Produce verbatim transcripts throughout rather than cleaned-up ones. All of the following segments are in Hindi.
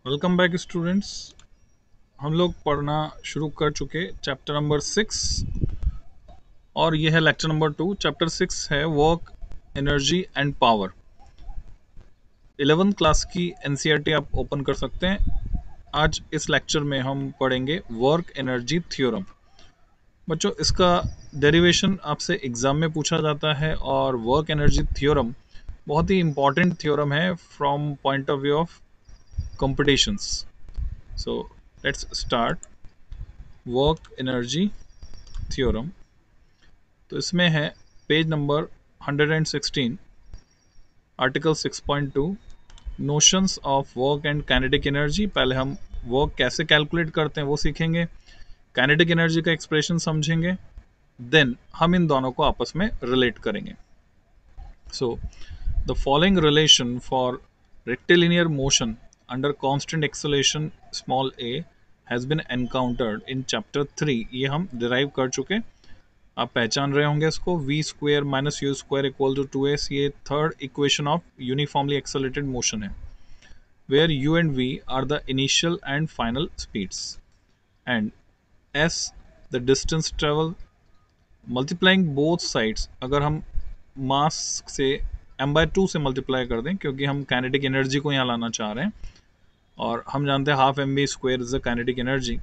Welcome back students. हम लोग पढ़ना शुरू कर चुके चैप्टर नंबर सिक्स और ये है lecture number two. Chapter six है work, energy and power. Eleventh class की एनसीईआरटी आप ओपन कर सकते हैं। आज इस लेक्चर में हम पढ़ेंगे वर्क एनर्जी थ्योरम। बच्चों, इसका डेरिवेशन आपसे एग्जाम में पूछा जाता है और वर्क एनर्जी थ्योरम बहुत ही इंपॉर्टेंट थ्योरम है from point of view of competitions. So let's start work energy theorem. तो इसमें है page number one sixteen, article six point two, notions of work and kinetic energy. पहले हम वर्क कैसे कैलकुलेट करते हैं वो सीखेंगे, काइनेटिक एनर्जी का एक्सप्रेशन समझेंगे, देन हम इन दोनों को आपस में रिलेट करेंगे। So the following relation for rectilinear motion under constant acceleration small a has been encountered in chapter three. ये हम डिराइव कर चुके, आप पहचान रहे होंगे इसको। V square minus u square equal to two s, ये third equation of uniformly accelerated motion है, where u and v are the initial and final speeds and s the distance travel. Multiplying both sides, अगर हम मास से एम बाय टू से मल्टीप्लाई कर दें, क्योंकि हम काइनेटिक एनर्जी को यहाँ लाना चाह रहे हैं और हम जानते हैं half m v square is the kinetic energy.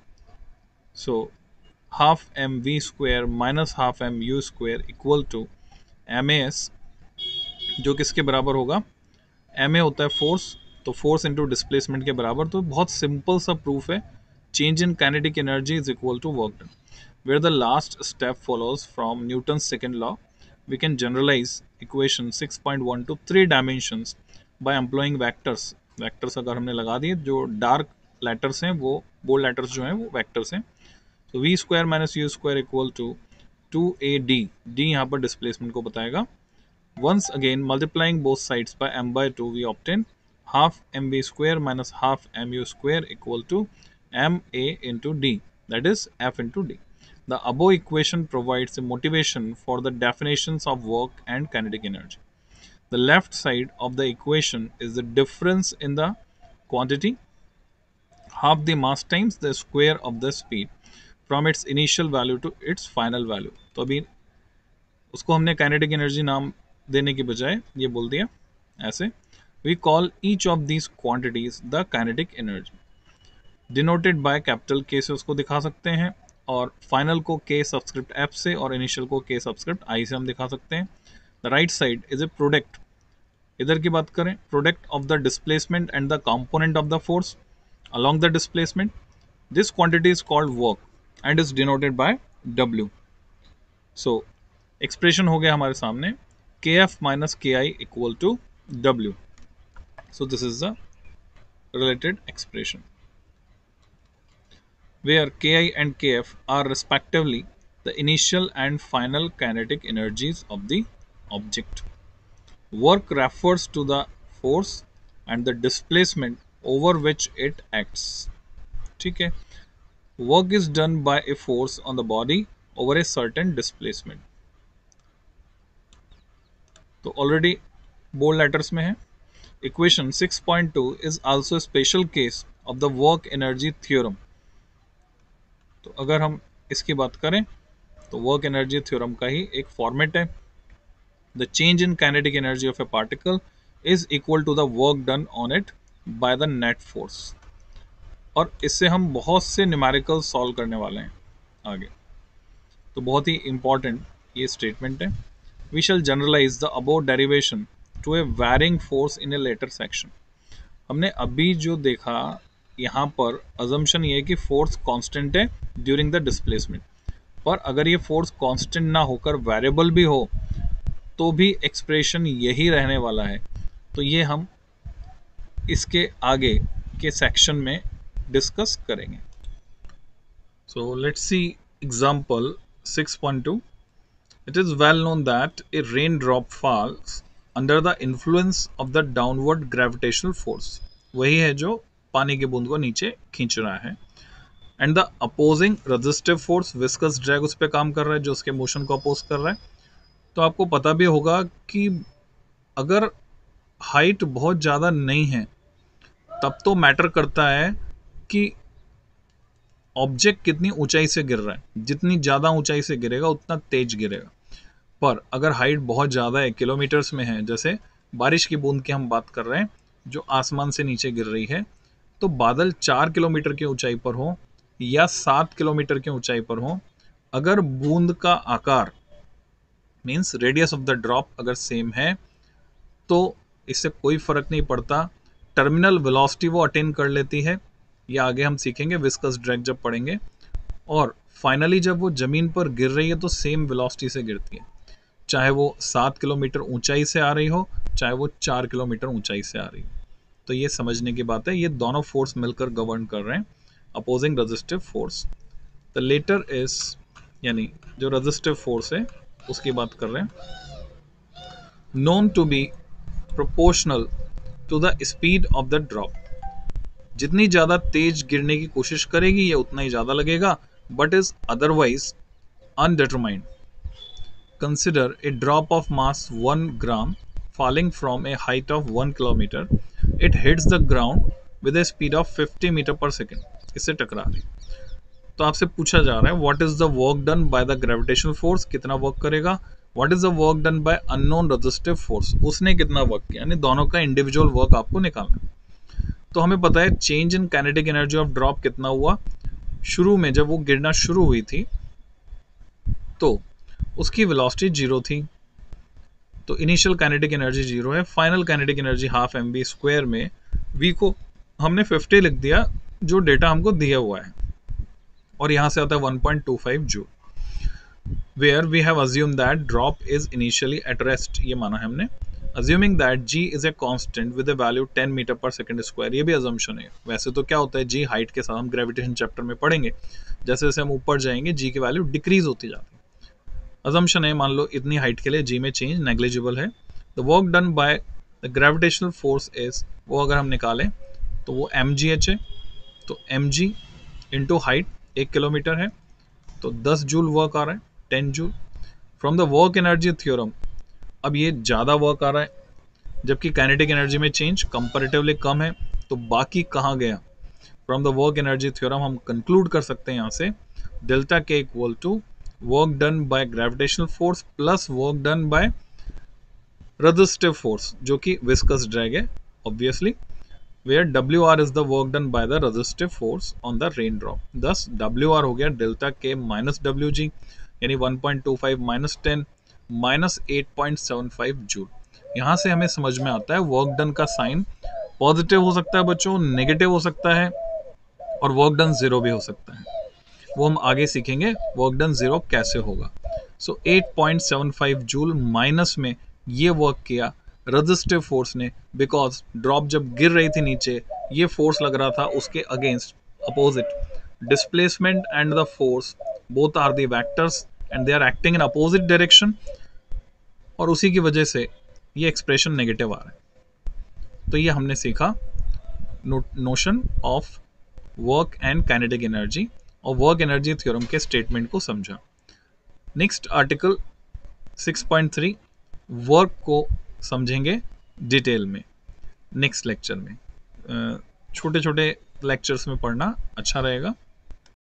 So half m v square minus half m u square equal to m a s, जो किसके बराबर होगा, एम ए होता है फोर्स, तो फोर्स इंटू डिस्प्लेसमेंट के बराबर। तो बहुत सिंपल सा प्रूफ है, change in kinetic energy is equal to work done. Where the last step follows from Newton second law, we can generalise equation six point one to three dimensions by employing vectors. Vectors अगर हमने लगा दिए, जो डार्क लेटर्स हैं वो बोल्ड लेटर्स जो हैं वो वैक्टर्स हैं। तो v square minus u square equal to two a d, d यहाँ पर डिस्प्लेसमेंट को बताएगा। Once again multiplying both sides by m by two, we obtain half mv square minus half mu square equal to ma into d, that is f into d. The above equation provides a motivation for the definitions of work and kinetic energy. The left side of the equation is the difference in the quantity, half the mass times the square of the speed from its initial value to its final value. तो अभी उसको हमने काइनेटिक एनर्जी नाम देने की बजाय ये बोल दिया ऐसे, we call each of these quantities the kinetic energy, denoted by capital K से उसको दिखा सकते हैं, और फाइनल को के सबस्क्रिप्ट एफ से और इनिशियल को के सबस्क्रिप्ट आई से हम दिखा सकते हैं। The right side is a product, इधर की बात करें, product of the displacement and the component of the force along the displacement. This quantity is called work and is denoted by W. So expression हो गया हमारे सामने kf minus ki equal to W. So this is the related expression where ki and kf are respectively the initial and final kinetic energies of the object. Work refers to the force and the displacement over which it acts. ठीक है, work is done by a force on the body over a certain displacement. तो ऑलरेडी बोल्ड लेटर्स में है। Equation six point two is also a special case of the work energy theorem. तो अगर हम इसकी बात करें तो वर्क एनर्जी थ्योरम का ही एक फॉर्मेट है। The change in kinetic energy of a particle is equal to the work done on it by the net force. और इससे हम बहुत से न्यूमेरिकल सॉल्व करने वाले हैं आगे। तो बहुत ही इंपॉर्टेंट ये स्टेटमेंट है। We shall generalise the above derivation to a varying force in a later section. हमने अभी जो देखा यहाँ पर अजम्पशन ये है कि फोर्स कांस्टेंट है ड्यूरिंग द डिस्प्लेसमेंट, पर अगर ये फोर्स कांस्टेंट ना होकर वेरिएबल भी हो तो भी एक्सप्रेशन यही रहने वाला है। तो ये हम इसके आगे के सेक्शन में डिस्कस करेंगे। So let's see example six point two. It is well known that a raindrop falls under the influence of the downward gravitational force. वही है जो पानी की बूंद को नीचे खींच रहा है। And the opposing resistive force, viscous drag उस पर काम कर रहा है जो उसके मोशन को अपोज कर रहा है। तो आपको पता भी होगा कि अगर हाइट बहुत ज़्यादा नहीं है तब तो मैटर करता है कि ऑब्जेक्ट कितनी ऊंचाई से गिर रहा है। जितनी ज़्यादा ऊंचाई से गिरेगा उतना तेज गिरेगा। पर अगर हाइट बहुत ज़्यादा है, किलोमीटर्स में है, जैसे बारिश की बूंद की हम बात कर रहे हैं जो आसमान से नीचे गिर रही है, तो बादल चार किलोमीटर की ऊंचाई पर हो या सात किलोमीटर की ऊंचाई पर हो, अगर बूंद का आकार means radius of the drop अगर सेम है तो इससे कोई फर्क नहीं पड़ता। टर्मिनल वेलोसिटी वो अटेन कर लेती है, या आगे हम सीखेंगे विस्कस ड्रैग जब पढ़ेंगे। और फाइनली जब वो ज़मीन पर गिर रही है तो सेम वेलोसिटी से गिरती है, चाहे वो सात किलोमीटर ऊंचाई से आ रही हो, चाहे वो चार किलोमीटर ऊंचाई से आ रही हो। तो ये समझने की बात है, ये दोनों फोर्स मिलकर गवर्न कर रहे हैं opposing resistive force. The latter is, यानी जो रेजिस्टिव फोर्स है उसकी बात कर रहे हैं, known to be proportional to the speed of the drop। जितनी ज़्यादा तेज गिरने की कोशिश करेगी ये उतना ही ज़्यादा लगेगा, but is otherwise undetermined। Consider a drop of mass one gram falling from a height of one kilometer। It hits the ground with a speed of fifty meter per second। इससे टकरा रही। तो आपसे पूछा जा रहा है what is the work done by the gravitational force, कितना वर्क करेगा। What is the work done by unknown resistive force, उसने कितना वर्क किया, यानी दोनों का इंडिविजुअल वर्क आपको निकालना। तो हमें पता है change in kinetic energy of drop कितना हुआ। शुरू में जब वो गिरना शुरू हुई थी तो उसकी वेलोसिटी जीरो थी, तो इनिशियल काइनेटिक एनर्जी जीरो है। Final kinetic energy half m v square में वी को हमने फिफ्टी लिख दिया जो डेटा हमको दिया हुआ है, और यहाँ से आता है one point two five joule, where we have assumed that drop is initially at rest। ये माना है हमने, assuming that g is a constant with a value ten meter per second square। ये भी assumption है। वैसे तो क्या होता है g हाइट के साथ, हम ग्रेविटेशन चैप्टर में पढ़ेंगे, जैसे जैसे हम ऊपर जाएंगे g की वैल्यू डिक्रीज होती जाती है। assumption है, मान लो इतनी हाइट के लिए g में चेंज नेग्लिजिबल है। The work done by the gravitational force is, वो अगर हम निकालें तो वो एम जी एच है, तो एम जी इंटू हाइट एक किलोमीटर है तो दस जूल वर्क आ रहा है, ten joule. From the work energy theorem, अब ये ज़्यादा वर्क आ रहा है जबकि काइनेटिक एनर्जी में चेंज कंपैरेटिवली कम है, तो बाकी कहाँ गया। From the work energy theorem हम कंक्लूड कर सकते हैं यहाँ से delta K equal to work done by gravitational force plus work done by resistive force, जो कि विस्कस ड्रैग है obviously, where W R is the work done by the resistive force on the raindrop। thus W R हो गया delta K minus W g, यानी one point two five minus ten minus eight point seven five joule. यहाँ से हमें समझ में आता है वर्क डन का साइन पॉजिटिव हो सकता है बच्चों, नेगेटिव हो सकता है, और वर्क डन जीरो भी हो सकता है। वो हम आगे सीखेंगे वर्क डन जीरो कैसे होगा। So eight point seven five joule minus में ये वर्क किया रेजिस्टिव फोर्स ने, बिकॉज ड्रॉप जब गिर रही थी नीचे ये फोर्स लग रहा था उसके against, opposite. Displacement and the force both are the vectors and they are acting in opposite direction, और उसी की वजह से ये एक्सप्रेशन नेगेटिव आ रहा है। तो ये हमने सीखा notion of work and kinetic energy, और वर्क एनर्जी थ्योरम के स्टेटमेंट को समझा। Next article six point three, work को समझेंगे डिटेल में नेक्स्ट लेक्चर में। छोटे छोटे लेक्चर्स में पढ़ना अच्छा रहेगा।